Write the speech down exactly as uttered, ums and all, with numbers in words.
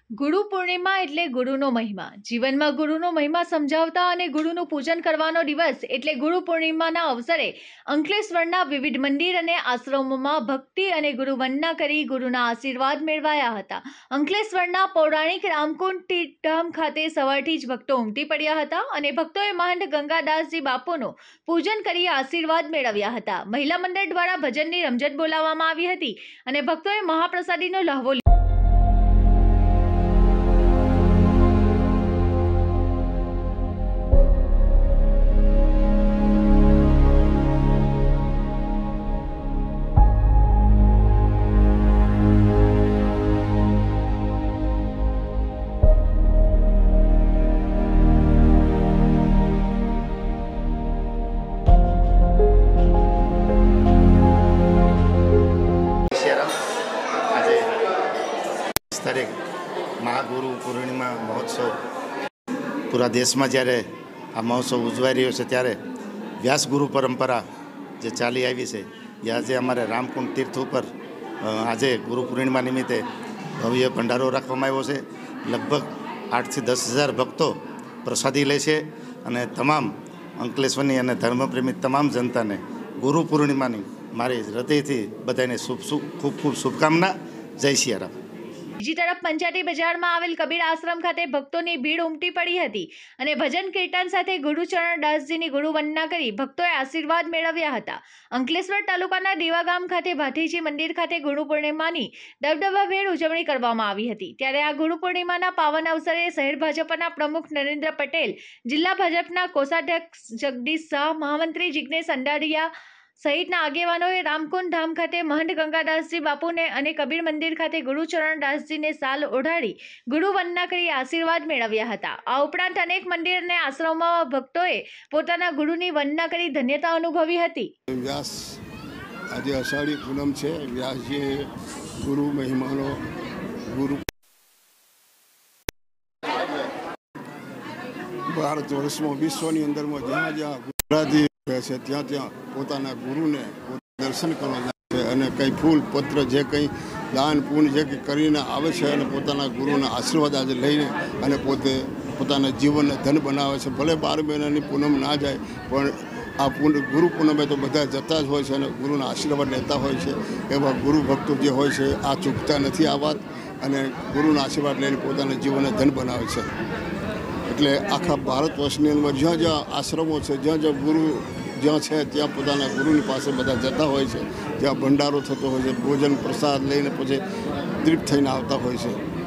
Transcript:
ગુરુ પૂર્ણિમા એટલે ગુરુનો મહિમા. જીવનમાં ગુરુનો મહિમા સમજાવતા અને ગુરુનું પૂજન કરવાનો દિવસ એટલે ગુરુ પૂર્ણિમાના અવસરે અંકલેશ્વરના વિવિધ મંદિર અને આશ્રમોમાં ભક્તિ અને ગુરુ વંદના કરી ગુરુના આશીર્વાદ મેળવાયા હતા. અંકલેશ્વરના પૌરાણિક રામકુંડ તીર્થધામ ખાતે સવારથી જ ભક્તો ઉમટી પડ્યા હતા અને ભક્તોએ મહંત ગંગાદાસજી બાપુનું પૂજન કરી આશીર્વાદ મેળવ્યા હતા. મહિલા મંડળ દ્વારા ભજનની રમઝટ બોલાવવામાં આવી હતી અને ભક્તોએ મહાપ્રસાદીનો લહાવો લીધો. તારીખ મહાગુરુ પૂર્ણિમા મહોત્સવ પૂરા દેશમાં જ્યારે આ મહોત્સવ ઉજવાઈ રહ્યો છે ત્યારે વ્યાસગુરુ પરંપરા જે ચાલી આવી છે એ આજે અમારે રામકુંડ તીર્થ ઉપર આજે ગુરુ પૂર્ણિમા નિમિત્તે ભવ્ય ભંડારો રાખવામાં આવ્યો છે. લગભગ આઠથી દસ હજાર ભક્તો પ્રસાદી લે છે અને તમામ અંકલેશ્વરની અને ધર્મપ્રેમી તમામ જનતાને ગુરુ પૂર્ણિમાની મારી હૃદયથી બધાને શુભ શુભ ખૂબ ખૂબ શુભકામના. જય સિયારામ. બીજી તરફ પંચાયતી બજારમાં આવેલ કબીર આશ્રમ ખાતે ભક્તોની ભીડ ઉમટી પડી હતી અને ભજન કીર્તન સાથે ગુરુચરણ દાસજીની ગુરુ વંદના કરી ભક્તોએ આશીર્વાદ મેળવ્યા હતા. અંકલેશ્વર તાલુકાના દેવાગામ ખાતે ભાથીજી મંદિર ખાતે ગુરુ પૂર્ણિમાની દબદબાભેર ઉજવણી કરવામાં આવી હતી. ત્યારે આ ગુરુ પૂર્ણિમાના પાવન અવસરે શહેર ભાજપના પ્રમુખ નરેન્દ્ર પટેલ, જિલ્લા ભાજપના કોષાધ્યક્ષ જગદીશ શાહ, મહામંત્રી જિગ્નેશ અંડારિયા સહિતના આગેવાનોએ રામકુંડ ધામ ખાતે મહંત ગંગાદાસજી બાપુને અને કબીર મંદિર ખાતે ગુરુચરણ દાસજીને સાલ ઓઢાડી ગુરુ વંદના કરી આશીર્વાદ મેળવ્યા હતા. આ ઉપરાંત અનેક મંદિર અને આશ્રમોમાં ભક્તોએ પોતાના ગુરુની વંદના કરી ધન્યતા અનુભવી હતી. વ્યાસ આજે અષાઢી પૂનમ છે. વ્યાસજી ગુરુ મહિમાનો ગુરુ ભારત વર્ષમાં વિશ્વની અંદરમાં જ્યાં જ્યાં ગુજરાતી છે ત્યાં ત્યાં પોતાના ગુરુને દર્શન કરવા જાય છે અને કંઈ ફૂલ પત્ર જે કંઈ દાન પૂન જે કંઈ કરીને આવે છે અને પોતાના ગુરુના આશીર્વાદ આજે લઈને અને પોતે પોતાના જીવનને ધન બનાવે છે. ભલે બાર મહિનાની પૂનમ ના જાય પણ આ પૂન ગુરુ પૂનમે તો બધા જતા જ હોય છે અને ગુરુના આશીર્વાદ લેતા હોય છે. એવા ગુરુ ભક્તો જે હોય છે આ ચૂકતા નથી આ વાત અને ગુરુના આશીર્વાદ લઈને પોતાના જીવનને ધન બનાવે છે. એટલે આખા ભારત વર્ષની અંદર જ્યાં જ્યાં આશ્રમો છે, જ્યાં જ્યાં ગુરુ જ્યાં છે ત્યાં પોતાના ગુરુની પાસે બધા જતા હોય છે. જ્યાં ભંડારો થતો હોય છે, ભોજન પ્રસાદ લઈને પછી તૃપ્ત થઈને આવતા હોય છે.